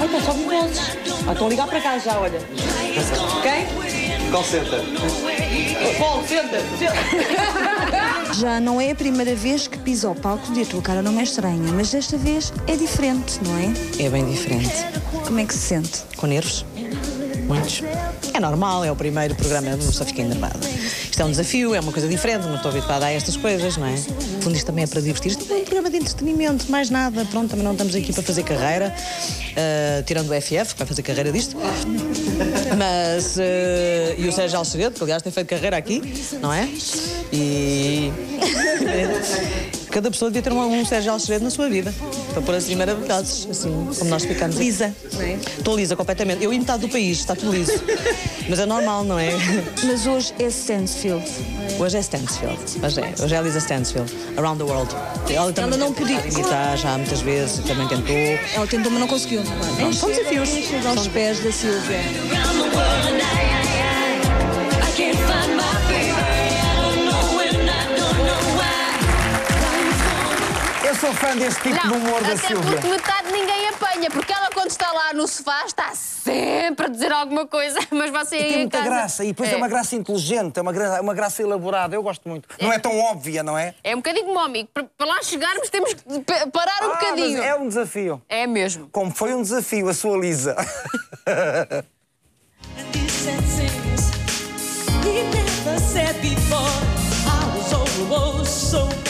estão só mimosos. Estão a ligar para cá já, olha. Quem? Call center. Call center. Já não é a primeira vez que piso ao palco e a tua cara não é estranha, mas desta vez é diferente, não é? É bem diferente. Como é que se sente? Com nervos? Muitos. É normal, é o primeiro programa, uma pessoa fica enervada. Isto é um desafio, é uma coisa diferente, não estou habituada a estas coisas, não é? No fundo, isto também é para divertir. Isto é um programa de entretenimento, mais nada. Pronto, também não estamos aqui para fazer carreira, tirando o FF, que vai fazer carreira disto. Mas, e o Sérgio Alceredo, que aliás tem feito carreira aqui, não é? E cada pessoa devia ter um Sérgio Alceredo na sua vida, para pôr assim maravilhosos, assim como nós ficamos. Lisa, não é? Estou lisa completamente. Eu e metade do país, está tudo liso. Mas é normal, não é? Mas hoje é Stansfield. Hoje é Stansfield. Hoje é a Lisa Stansfield. Around the World. Ela não podia imitar já muitas vezes, também tentou. Ela tentou, mas não conseguiu. São desafios. Chega aos pés da Silvia. Eu sou fã deste tipo de humor da Silvia. Até porque metade de ninguém apanha, porque ela quando está lá no sofá está sempre a dizer alguma coisa, mas você aí Tem em muita casa... graça, e depois é uma graça inteligente, é uma graça elaborada, eu gosto muito. Não é tão óbvia, não é? É um bocadinho como o amigo, para lá chegarmos temos que parar um bocadinho. Mas é um desafio. É mesmo. Como foi um desafio a sua Lisa. He never said before I was so